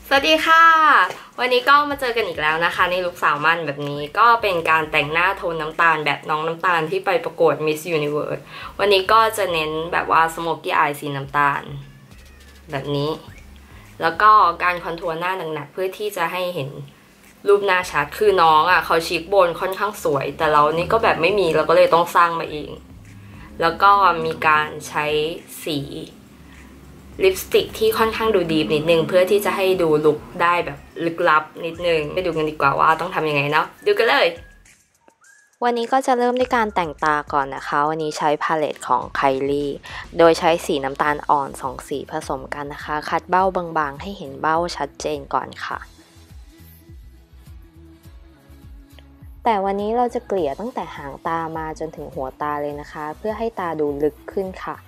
สวัสดีค่ะวันนี้ก็มาเจอกันอีกแล้วนะคะในลุคสาวมั่นแบบนี้ก็เป็นการแต่งหน้าโทนน้ำตาลแบบน้องน้ำตาลที่ไปประกวด Miss Universe วันนี้ก็จะเน้นแบบว่า Smoky Eye สีน้ำตาลแบบนี้แล้วก็การคอนทัวร์หน้าหนักๆเพื่อที่จะให้เห็นรูปหน้าชัดคือน้องอ่ะเขาชีกโบนค่อนข้างสวยแต่เรานี่ก็แบบไม่มีเราก็เลยต้องสร้างมาเองแล้วก็มีการใช้สีลิปสติกที่ค่อนข้างดูดีนิดนึงเพื่อที่จะให้ดูลุคได้แบบลึกลับนิดนึงไปดูกันดีกว่าว่าต้องทำยังไงเนาะดูกันเลยวันนี้ก็จะเริ่มด้วยการแต่งตาก่อนนะคะวันนี้ใช้พาเลตของไคลี่โดยใช้สีน้ำตาลอ่อน2สีผสมกันนะคะคัดเบ้าบางๆให้เห็นเบ้าชัดเจนก่อนค่ะแต่วันนี้เราจะเกลี่ยตั้งแต่หางตามาจนถึงหัวตาเลยนะคะเพื่อให้ตาดูลึกขึ้นค่ะ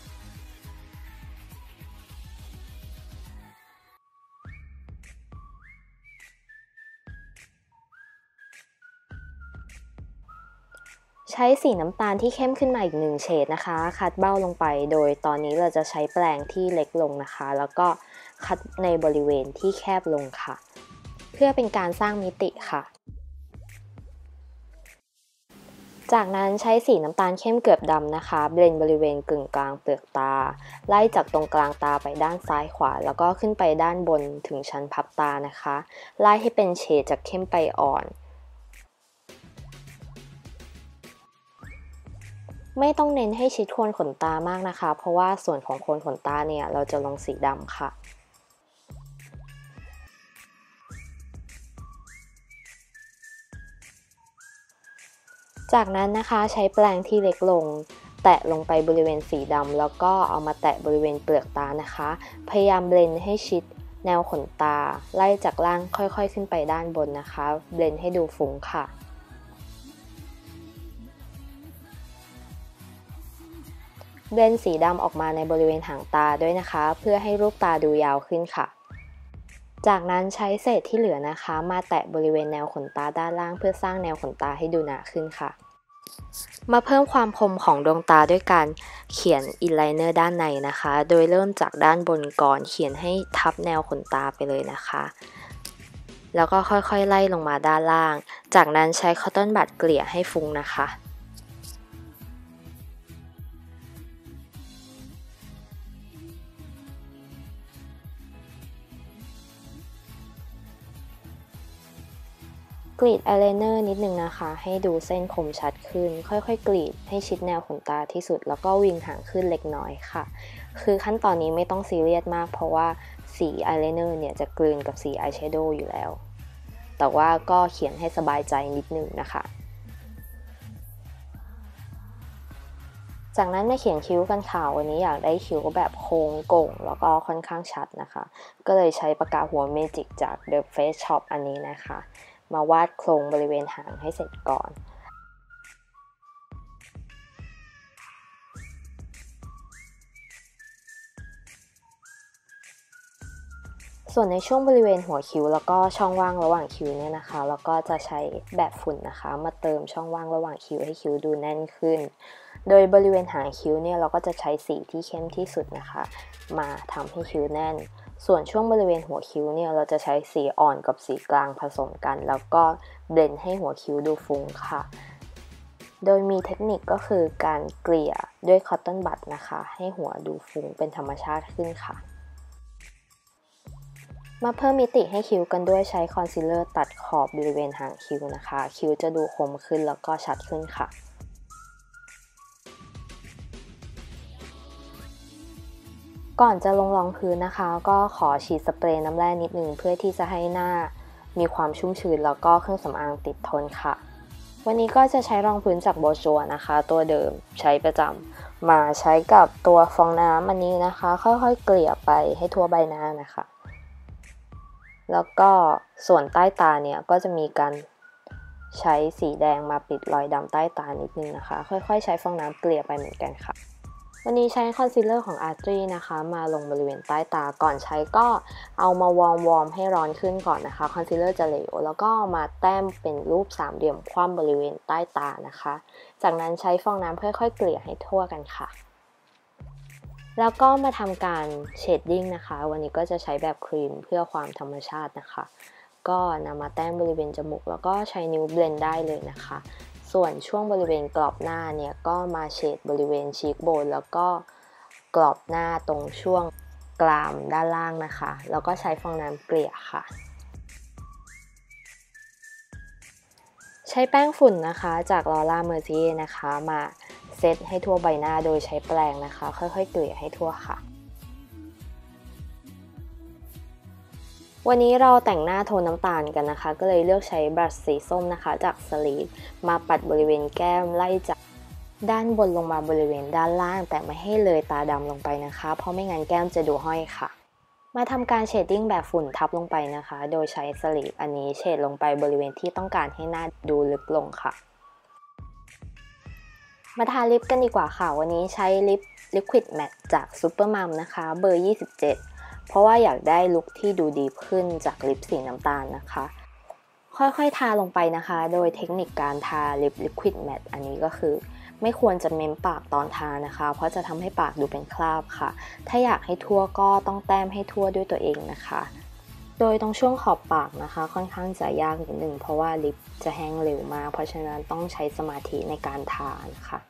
ใช้สีน้ำตาลที่เข้มขึ้นมาอีก1เฉดนะคะคัดเบ้าลงไปโดยตอนนี้เราจะใช้แปรงที่เล็กลงนะคะแล้วก็คัดในบริเวณที่แคบลงค่ะเพื่อเป็นการสร้างมิติค่ะจากนั้นใช้สีน้ำตาลเข้มเกือบดำนะคะเบลนบริเวณกึ่งกลางเปลือกตาไล่จากตรงกลางตาไปด้านซ้ายขวาแล้วก็ขึ้นไปด้านบนถึงชั้นพับตานะคะไล่ให้เป็นเฉดจากเข้มไปอ่อนไม่ต้องเน้นให้ชิดโคนขนตามากนะคะเพราะว่าส่วนของโคนขนตาเนี่ยเราจะลงสีดำค่ะจากนั้นนะคะใช้แปรงที่เล็กลงแตะลงไปบริเวณสีดำแล้วก็เอามาแตะบริเวณเปลือกตานะคะพยายามเบลนให้ชิดแนวขนตาไล่จากล่างค่อยๆขึ้นไปด้านบนนะคะเบลนให้ดูฟุ้งค่ะเบลนสีดำออกมาในบริเวณหางตาด้วยนะคะเพื่อให้รูปตาดูยาวขึ้นค่ะจากนั้นใช้เศษที่เหลือนะคะมาแตะบริเวณแนวขนตาด้านล่างเพื่อสร้างแนวขนตาให้ดูหนาขึ้นค่ะมาเพิ่มความคมของดวงตาด้วยการเขียนอินไลเนอร์ด้านในนะคะโดยเริ่มจากด้านบนก่อนเขียนให้ทับแนวขนตาไปเลยนะคะแล้วก็ค่อยๆไล่ลงมาด้านล่างจากนั้นใช้คอตตอนบัดเกลี่ยให้ฟุ้งนะคะกรีดอายไลเนอร์นิดนึงนะคะให้ดูเส้นคมชัดขึ้นค่อยๆกรีดให้ชิดแนวขนตาที่สุดแล้วก็วิงหางขึ้นเล็กน้อยค่ะคือขั้นตอนนี้ไม่ต้องซีเรียสมากเพราะว่าสีอายไลเนอร์เนี่ยจะกลืนกับสีอายแชโดว์อยู่แล้วแต่ว่าก็เขียนให้สบายใจนิดนึงนะคะจากนั้นมาเขียนคิ้วกันค่ะวันนี้อยากได้คิ้วแบบโค้งโก่งแล้วก็ค่อนข้างชัดนะคะก็เลยใช้ปากกาหัวเมจิกจาก The Face Shop อันนี้นะคะมาวาดโครงบริเวณหางให้เสร็จก่อนส่วนในช่วงบริเวณหัวคิ้วแล้วก็ช่องว่างระหว่างคิ้วเนี่ยนะคะแล้วก็จะใช้แบบฝุ่นนะคะมาเติมช่องว่างระหว่างคิ้วให้คิ้วดูแน่นขึ้นโดยบริเวณหางคิ้วเนี่ยเราก็จะใช้สีที่เข้มที่สุดนะคะมาทำให้คิ้วแน่นส่วนช่วงบริเวณหัวคิ้วเนี่ยเราจะใช้สีอ่อนกับสีกลางผสมกันแล้วก็เบลนให้หัวคิ้วดูฟุ้งค่ะโดยมีเทคนิคก็คือการเกลี่ยด้วยคอตตอนบัดนะคะให้หัวดูฟุ้งเป็นธรรมชาติขึ้นค่ะมาเพิ่มมิติให้คิ้วกันด้วยใช้คอนซีลเลอร์ตัดขอบบริเวณหางคิ้วนะคะคิ้วจะดูคมขึ้นแล้วก็ชัดขึ้นค่ะก่อนจะลงรองพื้นนะคะก็ขอฉีดสเปรย์น้ำแร่นิดนึงเพื่อที่จะให้หน้ามีความชุ่มชื้นแล้วก็เครื่องสำอางติดทนค่ะวันนี้ก็จะใช้รองพื้นจากโบจัวนะคะตัวเดิมใช้ประจำมาใช้กับตัวฟองน้ำอันนี้นะคะค่อยๆเกลี่ยไปให้ทั่วใบหน้านะคะแล้วก็ส่วนใต้ตาเนี่ยก็จะมีการใช้สีแดงมาปิดรอยดำใต้ตานิดนึงนะคะค่อยๆใช้ฟองน้ำเกลี่ยไปเหมือนกันค่ะวันนี้ใช้คอนซีลเลอร์ของ Artry นะคะมาลงบริเวณใต้ตาก่อนใช้ก็เอามาวอร์มให้ร้อนขึ้นก่อนนะคะคอนซีลเลอร์จะเหลวแล้วก็มาแต้มเป็นรูปสามเหลี่ยมคว่ำบริเวณใต้ตานะคะจากนั้นใช้ฟองน้ำค่อยๆเกลี่ยให้ทั่วกันค่ะแล้วก็มาทำการเชดดิ้งนะคะวันนี้ก็จะใช้แบบครีมเพื่อความธรรมชาตินะคะก็นำมาแต้มบริเวณจมูกแล้วก็ใช้นิ้วเบลนด์ได้เลยนะคะส่วนช่วงบริเวณกรอบหน้าเนี่ยก็มาเชดบริเวณชีคโบนแล้วก็กรอบหน้าตรงช่วงกรามด้านล่างนะคะแล้วก็ใช้ฟองน้ำเกลี่ยค่ะใช้แป้งฝุ่นนะคะจากลอร่าเมอร์ซิเย่นะคะมาเซตให้ทั่วใบหน้าโดยใช้แปรงนะคะค่อยๆเกลี่ยให้ทั่วค่ะวันนี้เราแต่งหน้าโทนน้ำตาลกันนะคะก็เลยเลือกใช้บรัชสีส้มนะคะจากสลีดมาปัดบริเวณแก้มไล่จากด้านบนลงมาบริเวณด้านล่างแต่ไม่ให้เลยตาดำลงไปนะคะเพราะไม่งั้นแก้มจะดูห้อยค่ะมาทำการเชดดิ้งแบบฝุ่นทับลงไปนะคะโดยใช้สลีดอันนี้เชดลงไปบริเวณที่ต้องการให้หน้าดูลึกลงค่ะมาทาลิปกันดีกว่าค่ะวันนี้ใช้ลิป Liquid Matte จาก Supermum นะคะเบอร์ 27เพราะว่าอยากได้ลุคที่ดูดีขึ้นจากลิปสีน้ำตาลนะคะค่อยๆทาลงไปนะคะโดยเทคนิคการทาลิป Liquid Matte อันนี้ก็คือไม่ควรจะเม้มปากตอนทานะคะเพราะจะทำให้ปากดูเป็นคราบค่ะถ้าอยากให้ทั่วก็ต้องแต้มให้ทั่วด้วยตัวเองนะคะโดยตรงช่วงขอบปากนะคะค่อนข้างจะยากนิดนึงเพราะว่าลิปจะแห้งเร็วมากเพราะฉะนั้นต้องใช้สมาธิในการทานะคะ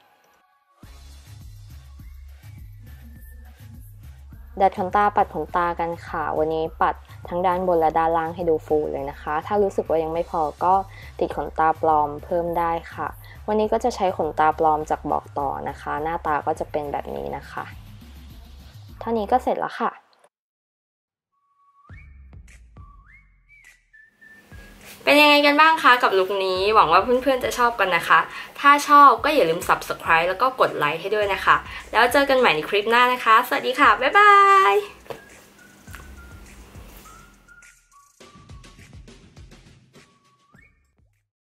ดัดขนตาปัดขนตากันค่ะวันนี้ปัดทั้งด้านบนและด้านล่างให้ดูฟูเลยนะคะถ้ารู้สึกว่ายังไม่พอก็ติดขนตาปลอมเพิ่มได้ค่ะวันนี้ก็จะใช้ขนตาปลอมจากบอกต่อนะคะหน้าตาก็จะเป็นแบบนี้นะคะเท่านี้ก็เสร็จแล้วค่ะเป็นยังไงกันบ้างคะกับลุคนี้หวังว่าเพื่อนๆจะชอบกันนะคะถ้าชอบก็อย่าลืม Subscribe แล้วก็กดไลค์ให้ด้วยนะคะแล้วเจอกันใหม่ในคลิปหน้านะคะสวัสดีค่ะบ๊ายบาย